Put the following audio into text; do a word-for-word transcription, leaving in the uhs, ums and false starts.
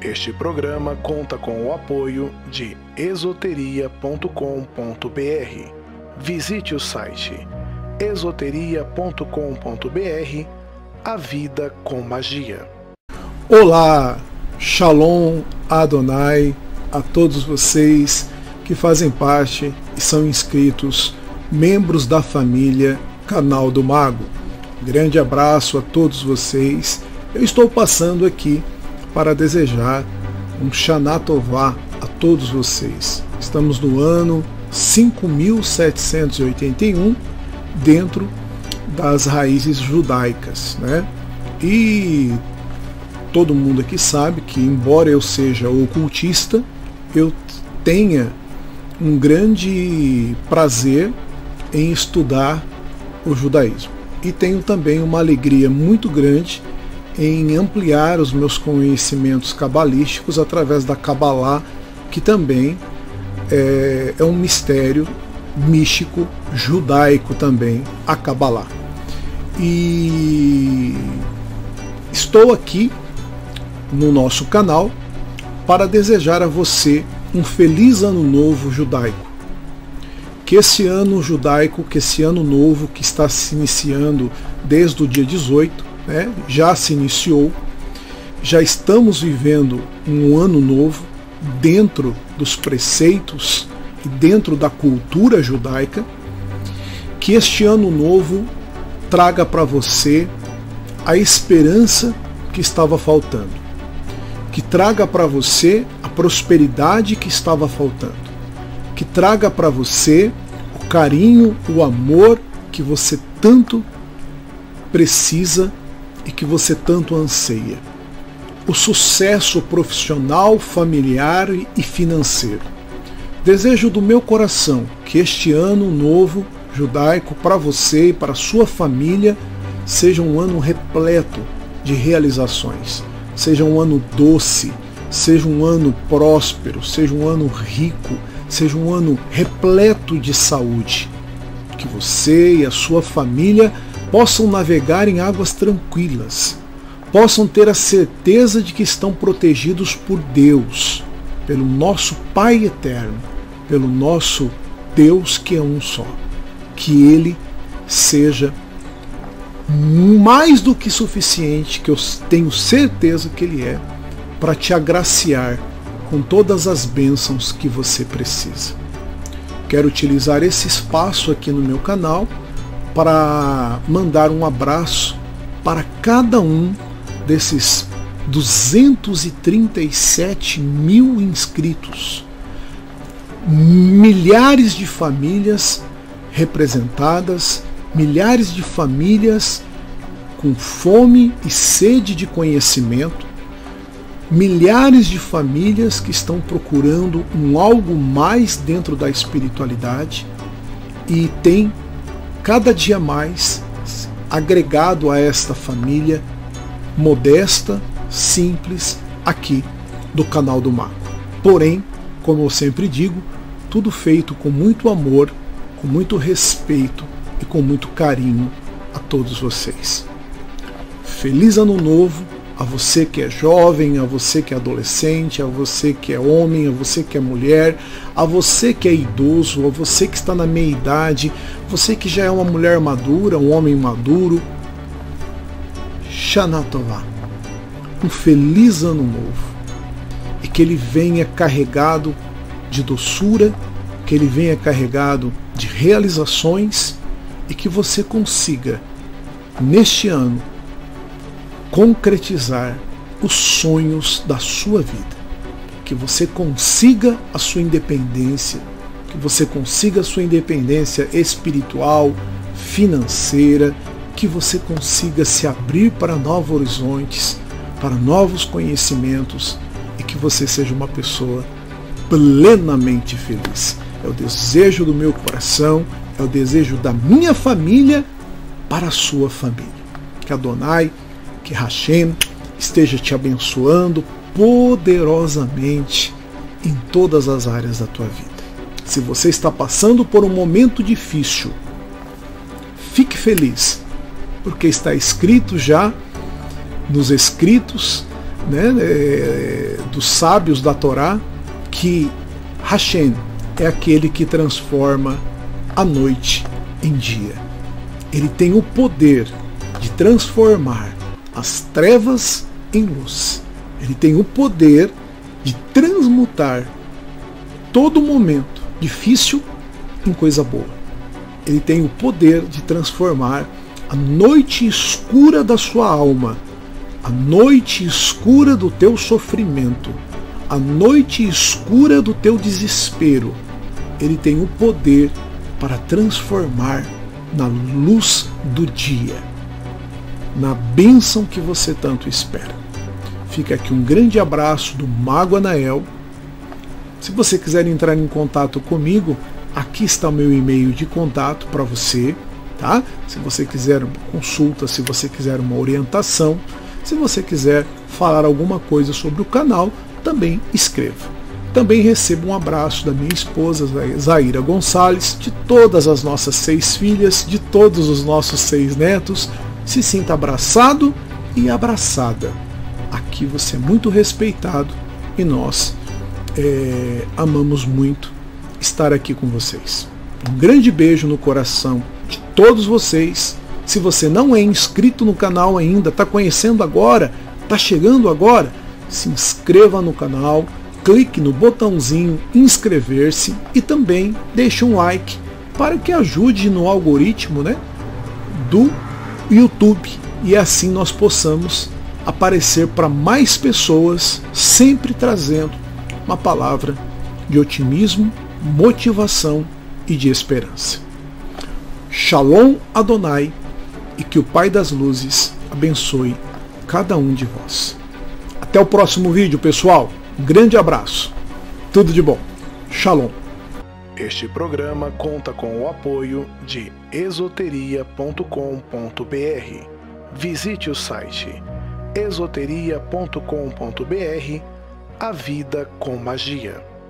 Este programa conta com o apoio de esoteria ponto com ponto br. Visite o site esoteria ponto com ponto br. A vida com magia. Olá, Shalom Adonai a todos vocês que fazem parte e são inscritos, membros da família Canal do Mago. Grande abraço a todos vocês. Eu estou passando aqui para desejar um Shana Tová a todos vocês. Estamos no ano cinco mil setecentos e oitenta e um, dentro das raízes judaicas, né? E todo mundo aqui sabe que, embora eu seja ocultista, eu tenha um grande prazer em estudar o judaísmo. E tenho também uma alegria muito grande em ampliar os meus conhecimentos cabalísticos através da Kabbalah, que também é, é um mistério místico judaico também, a Kabbalah. E estou aqui no nosso canal para desejar a você um feliz ano novo judaico. Que esse ano judaico, que esse ano novo que está se iniciando desde o dia dezoito, né, já se iniciou, já estamos vivendo um ano novo dentro dos preceitos e dentro da cultura judaica. Que este ano novo traga para você a esperança que estava faltando, que traga para você a prosperidade que estava faltando, que traga para você o carinho, o amor que você tanto precisa e que você tanto anseia, o sucesso profissional, familiar e financeiro. Desejo do meu coração que este ano novo judaico para você e para a sua família seja um ano repleto de realizações, seja um ano doce, seja um ano próspero, seja um ano rico, seja um ano repleto de saúde. Que você e a sua família possam navegar em águas tranquilas, possam ter a certeza de que estão protegidos por Deus, pelo nosso Pai eterno, pelo nosso Deus que é um só. Que Ele seja mais do que suficiente, que eu tenho certeza que Ele é, para te agraciar com todas as bênçãos que você precisa. Quero utilizar esse espaço aqui no meu canal para mandar um abraço para cada um desses duzentos e trinta e sete mil inscritos, milhares de famílias representadas, milhares de famílias com fome e sede de conhecimento, milhares de famílias que estão procurando um algo mais dentro da espiritualidade e tem cada dia mais agregado a esta família modesta, simples, aqui do Canal do Mago. Porém, como eu sempre digo, tudo feito com muito amor, com muito respeito e com muito carinho a todos vocês. Feliz Ano Novo a você que é jovem, a você que é adolescente, a você que é homem, a você que é mulher, a você que é idoso, a você que está na meia-idade, você que já é uma mulher madura, um homem maduro. Shana Tová, um feliz Ano Novo, e que ele venha carregado de doçura, que ele venha carregado de realizações e que você consiga, neste ano, concretizar os sonhos da sua vida, que você consiga a sua independência, que você consiga a sua independência espiritual, financeira, que você consiga se abrir para novos horizontes, para novos conhecimentos e que você seja uma pessoa plenamente feliz. É o desejo do meu coração, é o desejo da minha família para a sua família. Que Adonai, que Hashem esteja te abençoando poderosamente em todas as áreas da tua vida. Se você está passando por um momento difícil, fique feliz, porque está escrito já nos escritos, né, dos sábios da Torá que Hashem é aquele que transforma a noite em dia. Ele tem o poder de transformar as trevas em luz. Ele tem o poder de transmutar todo momento difícil em coisa boa. Ele tem o poder de transformar a noite escura da sua alma, a noite escura do teu sofrimento, a noite escura do teu desespero. Ele tem o poder para transformar na luz do dia, na bênção que você tanto espera. Fica aqui um grande abraço do Mago Anael. Se você quiser entrar em contato comigo, aqui está o meu e-mail de contato para você, tá? Se você quiser uma consulta, se você quiser uma orientação, se você quiser falar alguma coisa sobre o canal, também escreva. Também recebo um abraço da minha esposa, Zaira Gonçalves, de todas as nossas seis filhas, de todos os nossos seis netos. Se sinta abraçado e abraçada. Aqui você é muito respeitado e nós é, amamos muito estar aqui com vocês. Um grande beijo no coração de todos vocês. Se você não é inscrito no canal ainda, está conhecendo agora, está chegando agora, se inscreva no canal, clique no botãozinho inscrever-se e também deixe um like para que ajude no algoritmo, né, do YouTube, e assim nós possamos aparecer para mais pessoas, sempre trazendo uma palavra de otimismo, motivação e de esperança. Shalom Adonai, e que o Pai das Luzes abençoe cada um de vós. Até o próximo vídeo, pessoal. Um grande abraço. Tudo de bom. Shalom. Este programa conta com o apoio de esoteria ponto com ponto br. Visite o site esoteria ponto com ponto br. A vida com magia.